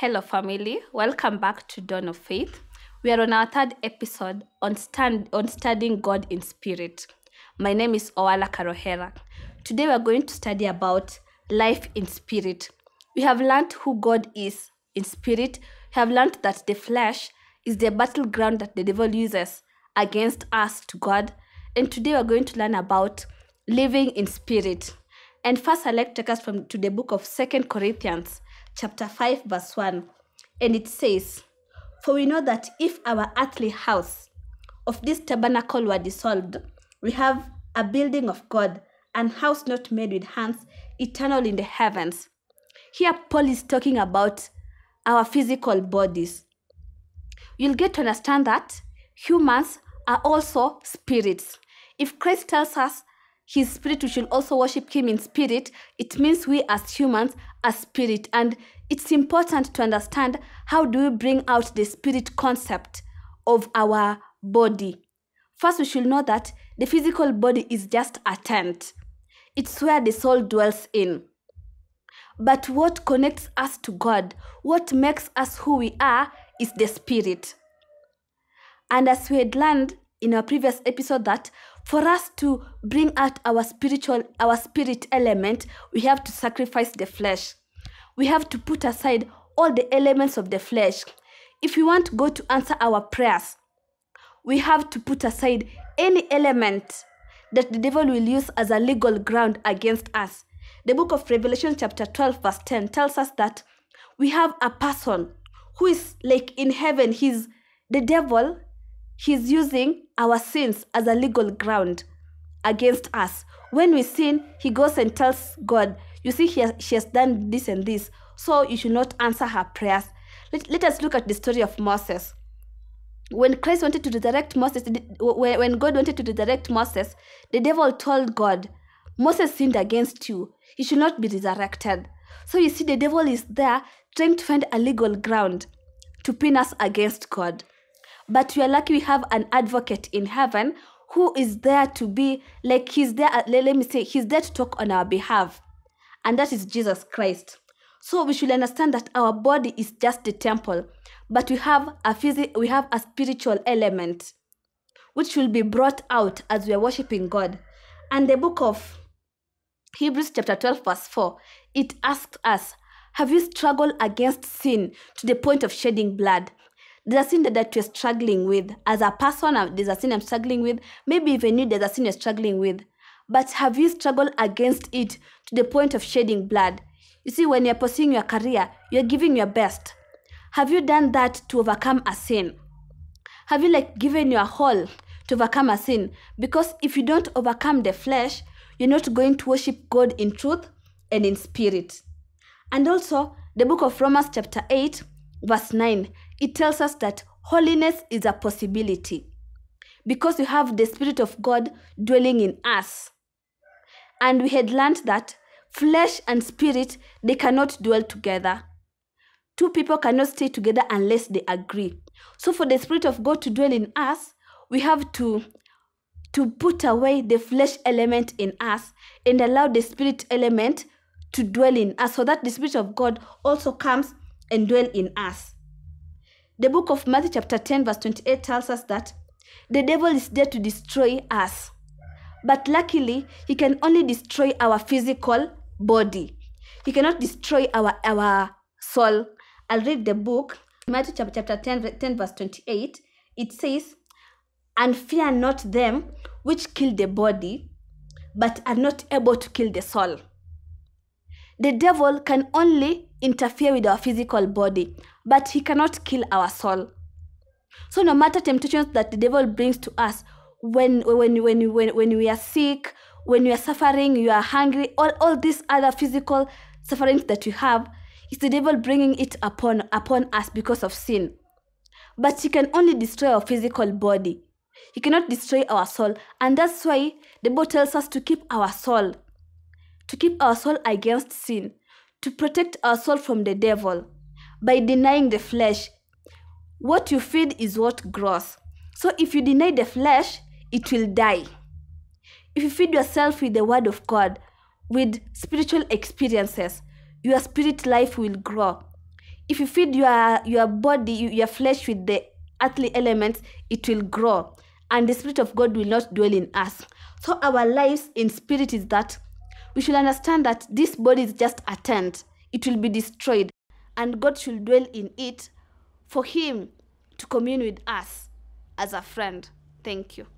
Hello, family. Welcome back to Dawn of Faith. We are on our third episode on studying God in spirit. My name is Owala Carohera. Today we are going to study about life in spirit. We have learned who God is in spirit. We have learned that the flesh is the battleground that the devil uses against us to God. And today we are going to learn about living in spirit. And first, I'd like to take us to the book of 2 Corinthians, chapter 5, verse 1. And it says, "For we know that if our earthly house of this tabernacle were dissolved, we have a building of God, an house not made with hands, eternal in the heavens." Here, Paul is talking about our physical bodies. You'll get to understand that humans are also spirits. If Christ tells us his spirit, we should also worship him in spirit, it means we as humans are spirit. And it's important to understand how do we bring out the spirit concept of our body. First, we should know that the physical body is just a tent. It's where the soul dwells in. But what connects us to God, what makes us who we are, is the spirit. And as we had learned in our previous episode, that for us to bring out our spirit element, we have to sacrifice the flesh. We have to put aside all the elements of the flesh. If we want God to answer our prayers, we have to put aside any element that the devil will use as a legal ground against us. The book of Revelation chapter 12 verse 10 tells us that we have a person who is like in heaven. The devil. He's using our sins as a legal ground against us. When we sin, he goes and tells God, "You see, she has done this and this, so you should not answer her prayers." Let us look at the story of Moses. When Christ wanted to resurrect Moses, when God wanted to resurrect Moses, the devil told God, "Moses sinned against you. He should not be resurrected." So you see, the devil is there trying to find a legal ground to pin us against God. But we are lucky we have an advocate in heaven who is there to be like, he's there to talk on our behalf. And that is Jesus Christ. So we should understand that our body is just the temple, but we have a spiritual element which will be brought out as we are worshiping God. And the book of Hebrews chapter 12 verse 4, it asks us, have you struggled against sin to the point of shedding blood? There's a sin that you're struggling with. As a person, there's a sin I'm struggling with. Maybe even you, there's a sin you're struggling with. But have you struggled against it to the point of shedding blood? You see, when you're pursuing your career, you're giving your best. Have you done that to overcome a sin? Have you given your whole to overcome a sin? Because if you don't overcome the flesh, you're not going to worship God in truth and in spirit. And also, the book of Romans chapter 8, verse 9, it tells us that holiness is a possibility because we have the Spirit of God dwelling in us. And we had learned that flesh and spirit, they cannot dwell together. Two people cannot stay together unless they agree. So for the Spirit of God to dwell in us, we have to put away the flesh element in us and allow the spirit element to dwell in us so that the Spirit of God also comes and dwell in us. The book of Matthew chapter 10 verse 28 tells us that the devil is there to destroy us. But luckily, he can only destroy our physical body. He cannot destroy our soul. I'll read the book. Matthew chapter 10 verse 28. It says, "And fear not them which kill the body, but are not able to kill the soul." The devil can only interfere with our physical body, but he cannot kill our soul. So no matter temptations that the devil brings to us, when we are sick, when we are suffering, you are hungry, all these other physical sufferings that you have, is the devil bringing it upon us because of sin. But he can only destroy our physical body. He cannot destroy our soul. And that's why the Bible tells us to keep our soul against sin, to protect our soul from the devil by denying the flesh. What you feed is what grows. So if you deny the flesh, it will die. If you feed yourself with the word of God, with spiritual experiences, your spirit life will grow. If you feed your body, your flesh with the earthly elements, it will grow, and the Spirit of God will not dwell in us. So our lives in spirit is that we should understand that this body is just a tent. It will be destroyed, and God should dwell in it for Him to commune with us as a friend. Thank you.